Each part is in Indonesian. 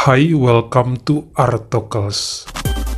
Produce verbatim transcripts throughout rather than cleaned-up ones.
Hi, welcome to Artocles.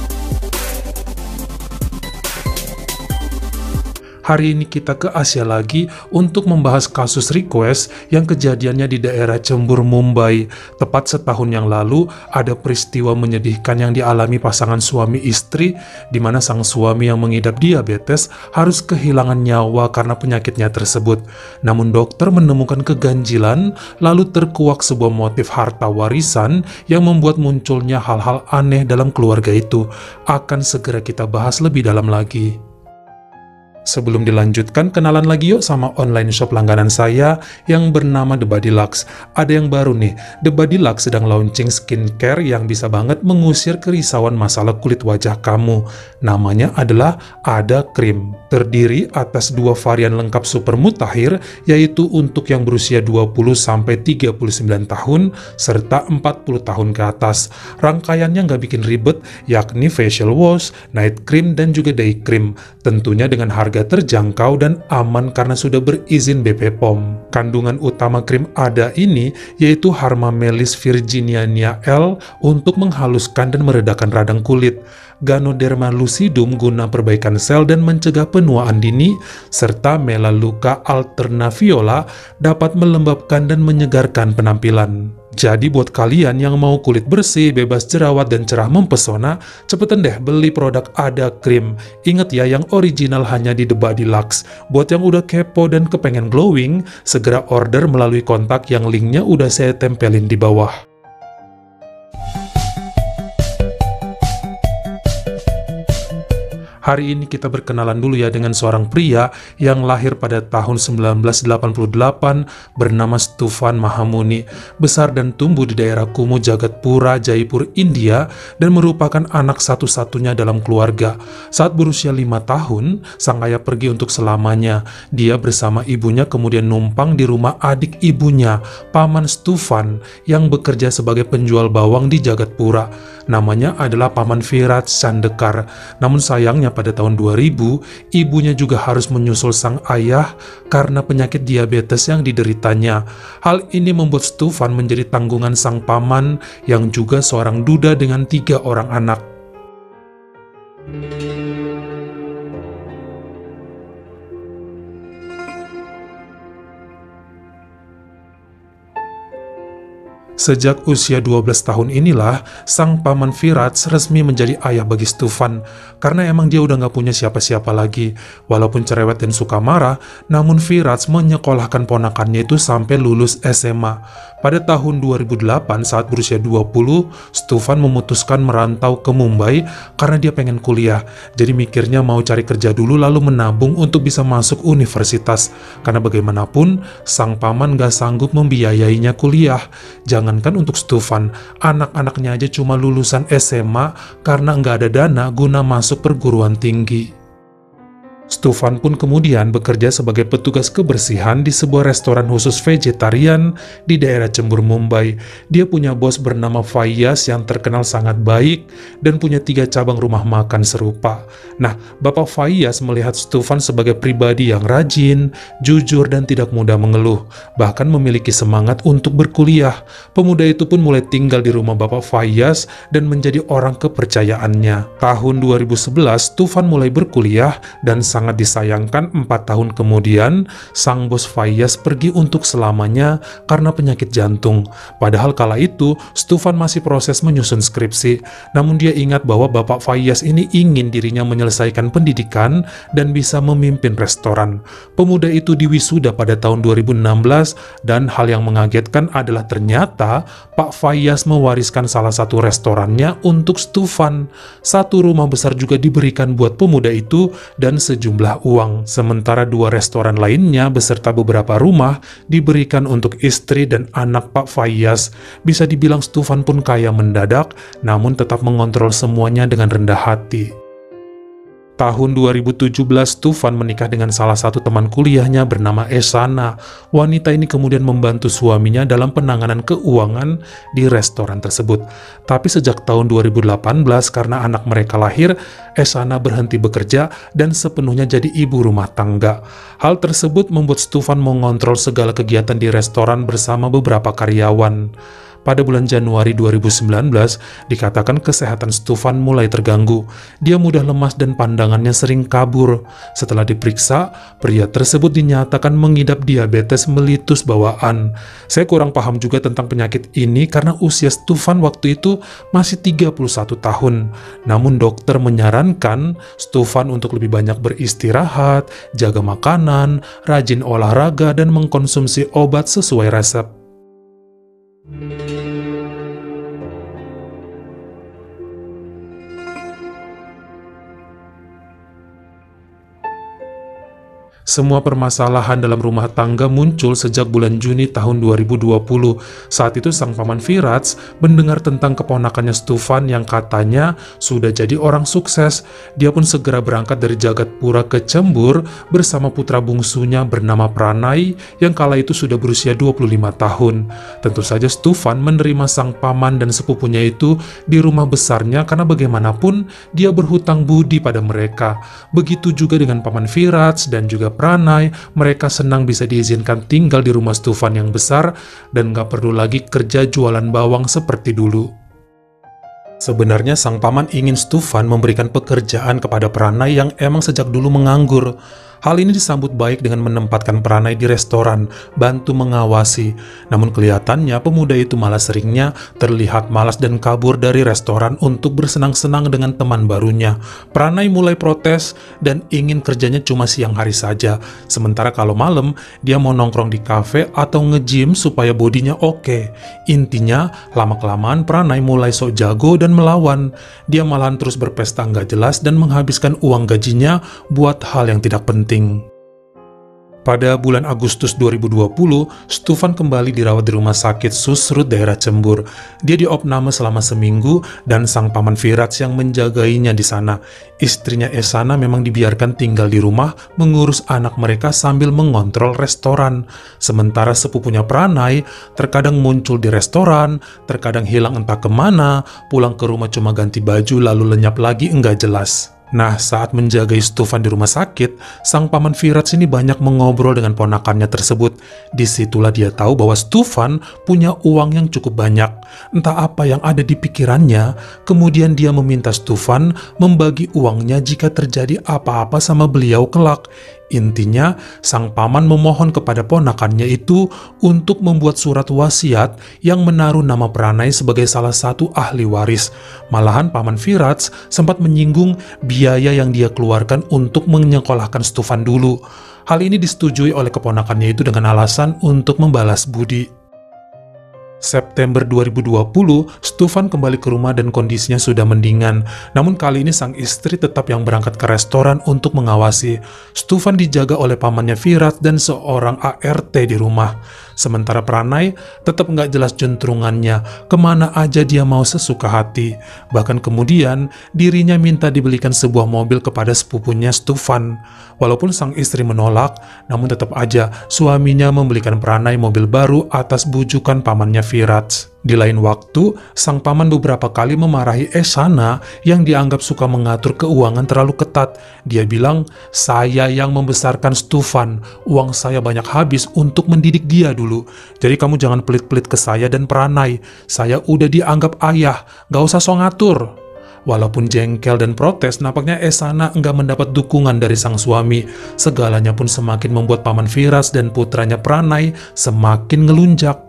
Hari ini kita ke Asia lagi untuk membahas kasus request yang kejadiannya di daerah Cembur, Mumbai. Tepat setahun yang lalu, ada peristiwa menyedihkan yang dialami pasangan suami istri, di mana sang suami yang mengidap diabetes harus kehilangan nyawa karena penyakitnya tersebut. Namun dokter menemukan keganjilan, lalu terkuak sebuah motif harta warisan yang membuat munculnya hal-hal aneh dalam keluarga itu. Akan segera kita bahas lebih dalam lagi. Sebelum dilanjutkan, kenalan lagi yuk sama online shop langganan saya yang bernama The Body Lux. Ada yang baru nih, The Body Lux sedang launching skincare yang bisa banget mengusir kerisauan masalah kulit wajah kamu. Namanya adalah Ada Cream. Terdiri atas dua varian lengkap super mutakhir, yaitu untuk yang berusia dua puluh sampai tiga puluh sembilan tahun, serta empat puluh tahun ke atas. Rangkaiannya nggak bikin ribet, yakni facial wash, night cream, dan juga day cream. Tentunya dengan harga terjangkau dan aman karena sudah berizin B P P O M. Kandungan utama krim Ada ini yaitu Harmamelis virginiana L untuk menghaluskan dan meredakan radang kulit, Ganoderma lucidum guna perbaikan sel dan mencegah penuaan dini, serta Melaleuca alternaviola dapat melembabkan dan menyegarkan penampilan. Jadi buat kalian yang mau kulit bersih, bebas jerawat, dan cerah mempesona, cepetan deh beli produk Ada Cream. Ingat ya, yang original hanya di The Body Lux. Buat yang udah kepo dan kepengen glowing, segera order melalui kontak yang linknya udah saya tempelin di bawah. Hari ini kita berkenalan dulu ya dengan seorang pria yang lahir pada tahun sembilan belas delapan puluh delapan bernama Stufan Mahamuni. Besar dan tumbuh di daerah kumuh Jagatpura, Jaipur, India, dan merupakan anak satu-satunya dalam keluarga. Saat berusia lima tahun, sang ayah pergi untuk selamanya. Dia bersama ibunya kemudian numpang di rumah adik ibunya, Paman Stufan, yang bekerja sebagai penjual bawang di Jagatpura. Namanya adalah Paman Virat Chandekar. Namun sayangnya pada tahun dua ribu, ibunya juga harus menyusul sang ayah karena penyakit diabetes yang dideritanya. Hal ini membuat Stufan menjadi tanggungan sang paman yang juga seorang duda dengan tiga orang anak. Sejak usia dua belas tahun inilah, sang paman Virat resmi menjadi ayah bagi Stufan, karena emang dia udah gak punya siapa-siapa lagi. Walaupun cerewet dan suka marah, namun Virat menyekolahkan ponakannya itu sampai lulus S M A. Pada tahun dua ribu delapan, saat berusia dua puluh, Stufan memutuskan merantau ke Mumbai karena dia pengen kuliah. Jadi mikirnya mau cari kerja dulu lalu menabung untuk bisa masuk universitas. Karena bagaimanapun, sang paman gak sanggup membiayainya kuliah. Jangankan untuk Stufan, anak-anaknya aja cuma lulusan S M A karena nggak ada dana guna masuk perguruan tinggi. Stufan pun kemudian bekerja sebagai petugas kebersihan di sebuah restoran khusus vegetarian di daerah Cembur, Mumbai. Dia punya bos bernama Fayaz yang terkenal sangat baik dan punya tiga cabang rumah makan serupa. Nah, Bapak Fayaz melihat Stufan sebagai pribadi yang rajin, jujur, dan tidak mudah mengeluh, bahkan memiliki semangat untuk berkuliah. Pemuda itu pun mulai tinggal di rumah Bapak Fayaz dan menjadi orang kepercayaannya. Tahun dua ribu sebelas, Stufan mulai berkuliah dan sangat disayangkan empat tahun kemudian, sang bos Fayaz pergi untuk selamanya karena penyakit jantung. Padahal kala itu, Stufan masih proses menyusun skripsi. Namun dia ingat bahwa Bapak Fayaz ini ingin dirinya menyelesaikan pendidikan dan bisa memimpin restoran. Pemuda itu diwisuda pada tahun dua ribu enam belas dan hal yang mengagetkan adalah ternyata Pak Fayaz mewariskan salah satu restorannya untuk Stufan. Satu rumah besar juga diberikan buat pemuda itu dan sejumlah jumlah uang, sementara dua restoran lainnya beserta beberapa rumah diberikan untuk istri dan anak Pak Fayaz. Bisa dibilang Stufan pun kaya mendadak, namun tetap mengontrol semuanya dengan rendah hati. Tahun dua ribu tujuh belas, Stufan menikah dengan salah satu teman kuliahnya bernama Esana. Wanita ini kemudian membantu suaminya dalam penanganan keuangan di restoran tersebut. Tapi sejak tahun dua ribu delapan belas, karena anak mereka lahir, Esana berhenti bekerja dan sepenuhnya jadi ibu rumah tangga. Hal tersebut membuat Stufan mengontrol segala kegiatan di restoran bersama beberapa karyawan. Pada bulan Januari dua ribu sembilan belas, dikatakan kesehatan Stufan mulai terganggu. Dia mudah lemas dan pandangannya sering kabur. Setelah diperiksa, pria tersebut dinyatakan mengidap diabetes melitus bawaan. Saya kurang paham juga tentang penyakit ini karena usia Stufan waktu itu masih tiga puluh satu tahun. Namun dokter menyarankan Stufan untuk lebih banyak beristirahat, jaga makanan, rajin olahraga, dan mengkonsumsi obat sesuai resep. Semua permasalahan dalam rumah tangga muncul sejak bulan Juni tahun dua ribu dua puluh. Saat itu sang paman Virats mendengar tentang keponakannya Stufan yang katanya sudah jadi orang sukses. Dia pun segera berangkat dari Jagadpura ke Cembur bersama putra bungsunya bernama Pranay yang kala itu sudah berusia dua puluh lima tahun. Tentu saja Stufan menerima sang paman dan sepupunya itu di rumah besarnya karena bagaimanapun dia berhutang budi pada mereka. Begitu juga dengan paman Virats dan juga Pranay, mereka senang bisa diizinkan tinggal di rumah Stufan yang besar dan gak perlu lagi kerja jualan bawang seperti dulu. Sebenarnya sang paman ingin Stufan memberikan pekerjaan kepada Pranay yang emang sejak dulu menganggur. Hal ini disambut baik dengan menempatkan Pranay di restoran, bantu mengawasi. Namun kelihatannya pemuda itu malah seringnya terlihat malas dan kabur dari restoran untuk bersenang-senang dengan teman barunya. Pranay mulai protes dan ingin kerjanya cuma siang hari saja. Sementara kalau malam, dia mau nongkrong di kafe atau nge-gym supaya bodinya oke. Intinya, lama-kelamaan Pranay mulai sok jago dan melawan. Dia malahan terus berpesta nggak jelas dan menghabiskan uang gajinya buat hal yang tidak penting. Pada bulan Agustus dua ribu dua puluh, Stufan kembali dirawat di rumah sakit Susrut daerah Cembur. Dia diopname selama seminggu dan sang paman Virats yang menjagainya di sana. Istrinya Esana memang dibiarkan tinggal di rumah mengurus anak mereka sambil mengontrol restoran. Sementara sepupunya Pranay terkadang muncul di restoran, terkadang hilang entah kemana, pulang ke rumah cuma ganti baju lalu lenyap lagi enggak jelas. Nah, saat menjagai Stufan di rumah sakit, sang paman Virats ini banyak mengobrol dengan ponakannya tersebut. Disitulah dia tahu bahwa Stufan punya uang yang cukup banyak. Entah apa yang ada di pikirannya, kemudian dia meminta Stufan membagi uangnya jika terjadi apa-apa sama beliau kelak. Intinya, sang paman memohon kepada ponakannya itu untuk membuat surat wasiat yang menaruh nama Pranay sebagai salah satu ahli waris. Malahan paman Virats sempat menyinggung biaya yang dia keluarkan untuk menyekolahkan Stufan dulu. Hal ini disetujui oleh keponakannya itu dengan alasan untuk membalas budi. September dua ribu dua puluh, Stufan kembali ke rumah dan kondisinya sudah mendingan. Namun kali ini sang istri tetap yang berangkat ke restoran untuk mengawasi. Stufan dijaga oleh pamannya Virats dan seorang A R T di rumah. Sementara Pranay tetap nggak jelas juntrungannya, kemana aja dia mau sesuka hati. Bahkan kemudian dirinya minta dibelikan sebuah mobil kepada sepupunya Stufan. Walaupun sang istri menolak, namun tetap aja suaminya membelikan Pranay mobil baru atas bujukan pamannya Virats. Di lain waktu, sang paman beberapa kali memarahi Esana yang dianggap suka mengatur keuangan terlalu ketat. Dia bilang, saya yang membesarkan Stufan, uang saya banyak habis untuk mendidik dia dulu. Jadi kamu jangan pelit-pelit ke saya dan Pranay, saya udah dianggap ayah, gak usah so ngatur. Walaupun jengkel dan protes, nampaknya Esana enggak mendapat dukungan dari sang suami. Segalanya pun semakin membuat paman Virats dan putranya Pranay semakin ngelunjak.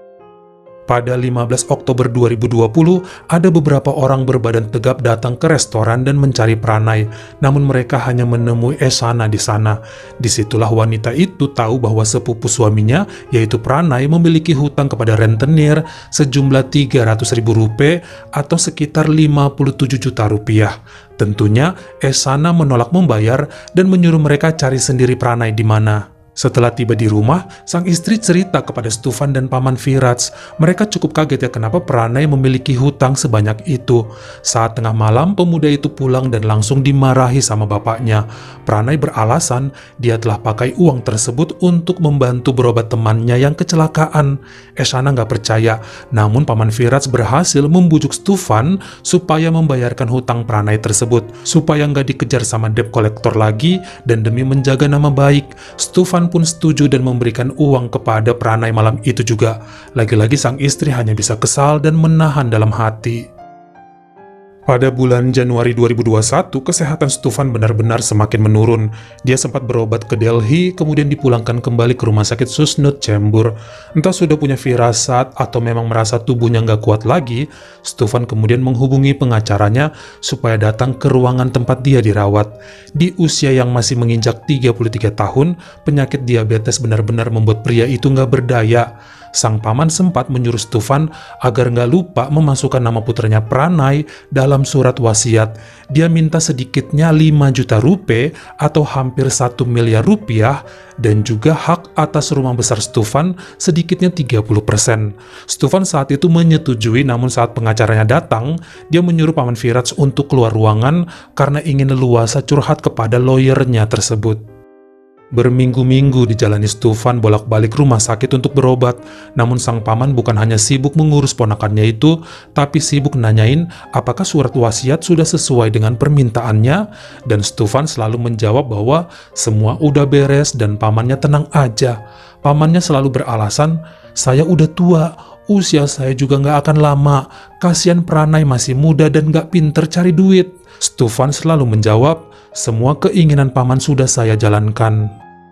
Pada lima belas Oktober dua ribu dua puluh, ada beberapa orang berbadan tegap datang ke restoran dan mencari Pranay. Namun mereka hanya menemui Esana di sana. Disitulah wanita itu tahu bahwa sepupu suaminya, yaitu Pranay, memiliki hutang kepada rentenir sejumlah tiga ratus ribu rupiah atau sekitar lima puluh tujuh juta rupiah. Tentunya Esana menolak membayar dan menyuruh mereka cari sendiri Pranay di mana. Setelah tiba di rumah, sang istri cerita kepada Stufan dan paman Virats. Mereka cukup kaget ya kenapa Pranay memiliki hutang sebanyak itu. Saat tengah malam, pemuda itu pulang dan langsung dimarahi sama bapaknya. Pranay beralasan dia telah pakai uang tersebut untuk membantu berobat temannya yang kecelakaan. Esana nggak percaya, namun paman Virats berhasil membujuk Stufan supaya membayarkan hutang Pranay tersebut. Supaya nggak dikejar sama debt collector lagi dan demi menjaga nama baik, Stufan Stufan pun setuju dan memberikan uang kepada Pranay malam itu juga. Lagi-lagi sang istri hanya bisa kesal dan menahan dalam hati. Pada bulan Januari dua ribu dua puluh satu, kesehatan Stufan benar-benar semakin menurun. Dia sempat berobat ke Delhi, kemudian dipulangkan kembali ke rumah sakit Susnut Chembur. Entah sudah punya firasat atau memang merasa tubuhnya nggak kuat lagi, Stufan kemudian menghubungi pengacaranya supaya datang ke ruangan tempat dia dirawat. Di usia yang masih menginjak tiga puluh tiga tahun, penyakit diabetes benar-benar membuat pria itu nggak berdaya. Sang paman sempat menyuruh Stufan agar nggak lupa memasukkan nama putranya Pranay dalam surat wasiat. Dia minta sedikitnya lima juta rupiah atau hampir satu miliar rupiah dan juga hak atas rumah besar Stufan sedikitnya tiga puluh persen. Stufan saat itu menyetujui, namun saat pengacaranya datang, dia menyuruh Paman Viras untuk keluar ruangan karena ingin leluasa curhat kepada lawyernya tersebut. Berminggu-minggu dijalani Stufan bolak-balik rumah sakit untuk berobat, namun sang paman bukan hanya sibuk mengurus ponakannya itu, tapi sibuk nanyain apakah surat wasiat sudah sesuai dengan permintaannya, dan Stufan selalu menjawab bahwa semua udah beres dan pamannya tenang aja. Pamannya selalu beralasan, saya udah tua, usia saya juga nggak akan lama, kasihan Pranay masih muda dan nggak pinter cari duit. Stufan selalu menjawab, semua keinginan paman sudah saya jalankan.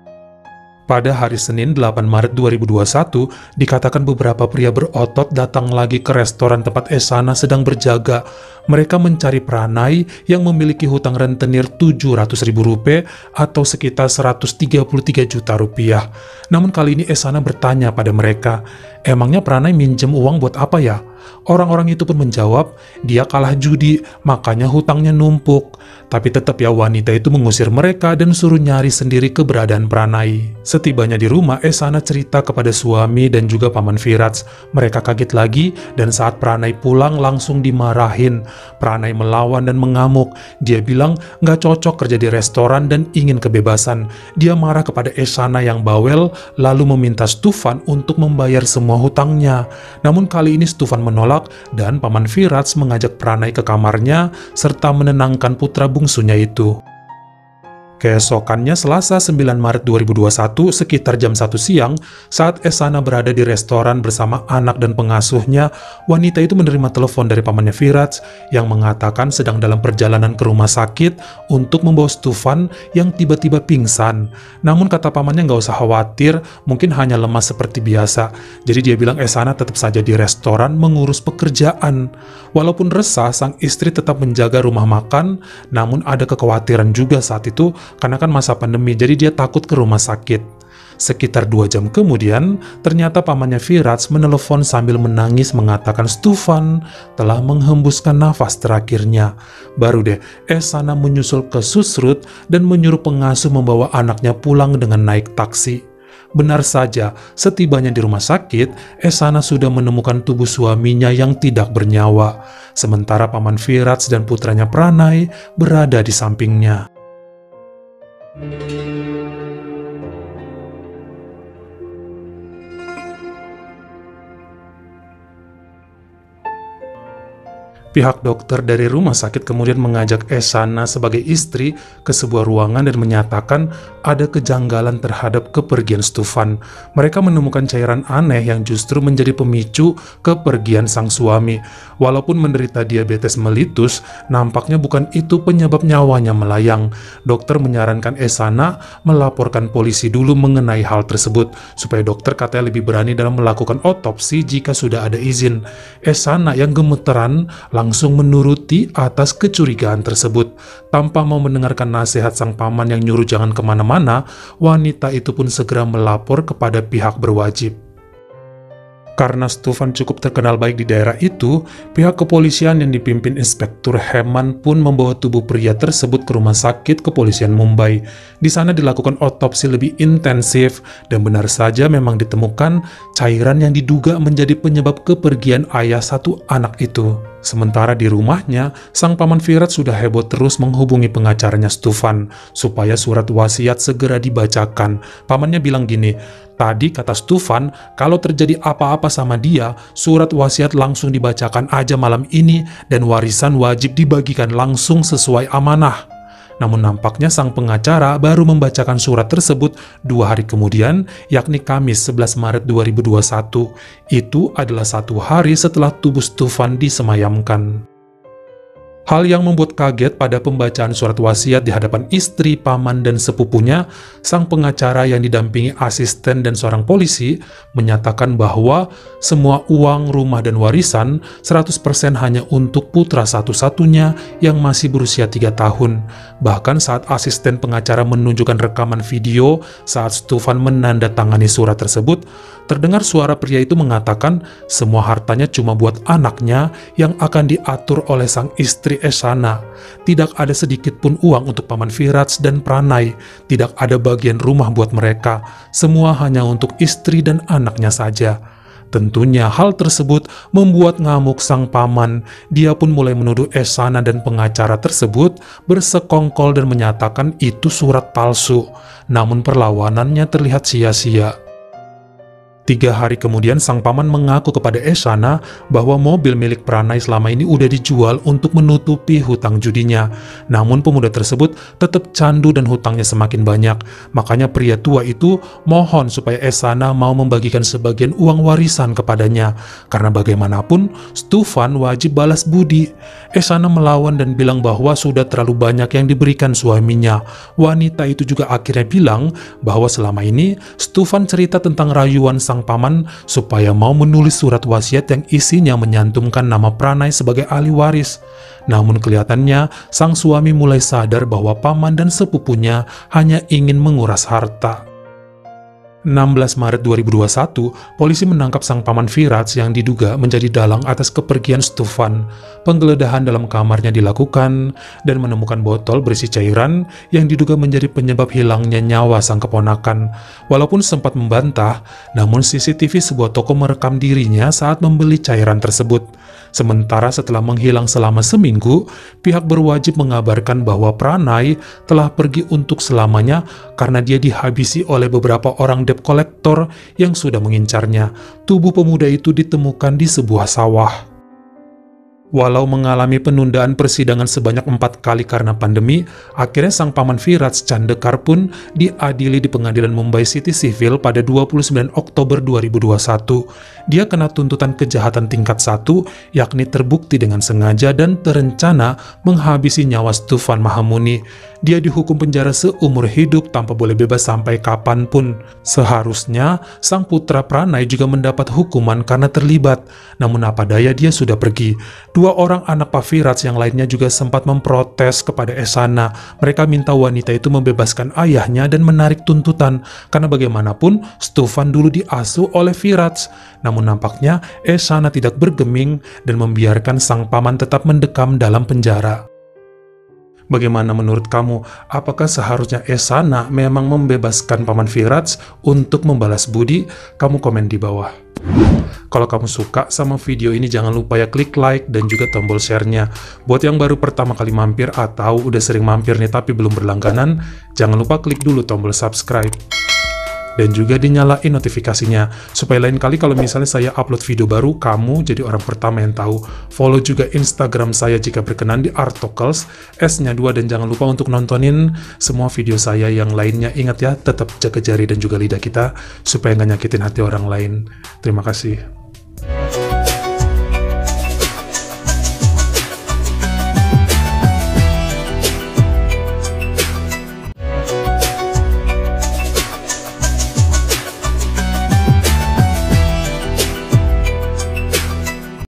Pada hari Senin delapan Maret dua ribu dua puluh satu, dikatakan beberapa pria berotot datang lagi ke restoran tempat Esana sedang berjaga. Mereka mencari Pranay yang memiliki hutang rentenir tujuh ratus ribu rupiah atau sekitar seratus tiga puluh tiga juta rupiah. Namun kali ini Esana bertanya pada mereka, emangnya Pranay minjem uang buat apa ya? Orang-orang itu pun menjawab, dia kalah judi, makanya hutangnya numpuk. Tapi tetap ya wanita itu mengusir mereka dan suruh nyari sendiri keberadaan Pranay. Setibanya di rumah, Esana cerita kepada suami dan juga Paman Viras. Mereka kaget lagi dan saat Pranay pulang langsung dimarahin. Pranay melawan dan mengamuk. Dia bilang nggak cocok kerja di restoran dan ingin kebebasan. Dia marah kepada Esana yang bawel lalu meminta Stufan untuk membayar semua hutangnya. Namun kali ini Stufan menolak dan Paman Viras mengajak Pranay ke kamarnya serta menenangkan putra bungsunya itu. Keesokannya Selasa sembilan Maret dua ribu dua puluh satu sekitar jam satu siang, saat Esana berada di restoran bersama anak dan pengasuhnya, wanita itu menerima telepon dari pamannya Viras yang mengatakan sedang dalam perjalanan ke rumah sakit untuk membawa Stufan yang tiba-tiba pingsan. Namun kata pamannya nggak usah khawatir, mungkin hanya lemas seperti biasa. Jadi dia bilang Esana tetap saja di restoran mengurus pekerjaan. Walaupun resah, sang istri tetap menjaga rumah makan, namun ada kekhawatiran juga saat itu karena kan masa pandemi, jadi dia takut ke rumah sakit. Sekitar dua jam kemudian, ternyata pamannya Viras menelepon sambil menangis mengatakan Stufan telah menghembuskan nafas terakhirnya. Baru deh, Esana menyusul ke Susrut dan menyuruh pengasuh membawa anaknya pulang dengan naik taksi. Benar saja, setibanya di rumah sakit, Esana sudah menemukan tubuh suaminya yang tidak bernyawa. Sementara Paman Viras dan putranya Pranay berada di sampingnya. Pihak dokter dari rumah sakit kemudian mengajak Esana sebagai istri ke sebuah ruangan dan menyatakan ada kejanggalan terhadap kepergian Stufan. Mereka menemukan cairan aneh yang justru menjadi pemicu kepergian sang suami. Walaupun menderita diabetes melitus, nampaknya bukan itu penyebab nyawanya melayang. Dokter menyarankan Esana melaporkan polisi dulu mengenai hal tersebut, supaya dokter katanya lebih berani dalam melakukan otopsi jika sudah ada izin. Esana yang gemeteran langsung menuruti atas kecurigaan tersebut. Tanpa mau mendengarkan nasihat sang paman yang nyuruh jangan kemana-mana, wanita itu pun segera melapor kepada pihak berwajib. Karena Stufan cukup terkenal baik di daerah itu, pihak kepolisian yang dipimpin Inspektur Heman pun membawa tubuh pria tersebut ke rumah sakit kepolisian Mumbai. Di sana dilakukan otopsi lebih intensif dan benar saja memang ditemukan cairan yang diduga menjadi penyebab kepergian ayah satu anak itu. Sementara di rumahnya, sang paman Viras sudah heboh terus menghubungi pengacaranya Stufan supaya surat wasiat segera dibacakan. Pamannya bilang gini, tadi kata Stufan, kalau terjadi apa-apa sama dia, surat wasiat langsung dibacakan aja malam ini dan warisan wajib dibagikan langsung sesuai amanah. Namun nampaknya sang pengacara baru membacakan surat tersebut dua hari kemudian, yakni Kamis sebelas Maret dua ribu dua puluh satu. Itu adalah satu hari setelah tubuh Stufan disemayamkan. Hal yang membuat kaget pada pembacaan surat wasiat di hadapan istri, paman, dan sepupunya, sang pengacara yang didampingi asisten dan seorang polisi menyatakan bahwa semua uang, rumah, dan warisan seratus persen hanya untuk putra satu-satunya yang masih berusia tiga tahun. Bahkan saat asisten pengacara menunjukkan rekaman video saat Stufan menandatangani surat tersebut, terdengar suara pria itu mengatakan semua hartanya cuma buat anaknya yang akan diatur oleh sang istri Eshana. Tidak ada sedikit pun uang untuk Paman Viratz dan Pranay. Tidak ada bagian rumah buat mereka. Semua hanya untuk istri dan anaknya saja. Tentunya hal tersebut membuat ngamuk sang paman. Dia pun mulai menuduh Eshana dan pengacara tersebut bersekongkol dan menyatakan itu surat palsu. Namun perlawanannya terlihat sia-sia. Tiga hari kemudian sang paman mengaku kepada Eshana bahwa mobil milik Pranay selama ini udah dijual untuk menutupi hutang judinya. Namun pemuda tersebut tetap candu dan hutangnya semakin banyak. Makanya pria tua itu mohon supaya Eshana mau membagikan sebagian uang warisan kepadanya. Karena bagaimanapun Stufan wajib balas budi. Eshana melawan dan bilang bahwa sudah terlalu banyak yang diberikan suaminya. Wanita itu juga akhirnya bilang bahwa selama ini Stufan cerita tentang rayuan sang paman supaya mau menulis surat wasiat yang isinya menyantumkan nama Pranay sebagai ahli waris. Namun kelihatannya sang suami mulai sadar bahwa paman dan sepupunya hanya ingin menguras harta. enam belas Maret dua ribu dua puluh satu, polisi menangkap sang paman Viratz yang diduga menjadi dalang atas kepergian Stufan. Penggeledahan dalam kamarnya dilakukan dan menemukan botol berisi cairan yang diduga menjadi penyebab hilangnya nyawa sang keponakan. Walaupun sempat membantah, namun C C T V sebuah toko merekam dirinya saat membeli cairan tersebut. Sementara setelah menghilang selama seminggu, pihak berwajib mengabarkan bahwa Pranay telah pergi untuk selamanya karena dia dihabisi oleh beberapa orang debt collector yang sudah mengincarnya. Tubuh pemuda itu ditemukan di sebuah sawah. Walau mengalami penundaan persidangan sebanyak empat kali karena pandemi, akhirnya sang paman Viratz Chandekar pun diadili di pengadilan Mumbai City Civil pada dua puluh sembilan Oktober dua ribu dua puluh satu. Dia kena tuntutan kejahatan tingkat satu, yakni terbukti dengan sengaja dan terencana menghabisi nyawa Stufan Mahamuni. Dia dihukum penjara seumur hidup tanpa boleh bebas sampai kapanpun. Seharusnya sang putra Pranay juga mendapat hukuman karena terlibat, namun apa daya dia sudah pergi. Dua orang anak Pak Viratz yang lainnya juga sempat memprotes kepada Eshana. Mereka minta wanita itu membebaskan ayahnya dan menarik tuntutan, karena bagaimanapun Stufan dulu diasuh oleh Viratz. Namun nampaknya Eshana tidak bergeming dan membiarkan sang paman tetap mendekam dalam penjara. Bagaimana menurut kamu? Apakah seharusnya Eshana memang membebaskan Paman Viratz untuk membalas budi? Kamu komen di bawah. Kalau kamu suka sama video ini, jangan lupa ya klik like dan juga tombol share-nya. Buat yang baru pertama kali mampir atau udah sering mampir nih tapi belum berlangganan, jangan lupa klik dulu tombol subscribe. Dan juga dinyalain notifikasinya, supaya lain kali kalau misalnya saya upload video baru, kamu jadi orang pertama yang tahu. Follow juga Instagram saya jika berkenan di Artokels, S-nya dua, dan jangan lupa untuk nontonin semua video saya yang lainnya. Ingat ya, tetap jaga jari dan juga lidah kita, supaya nggak nyakitin hati orang lain. Terima kasih.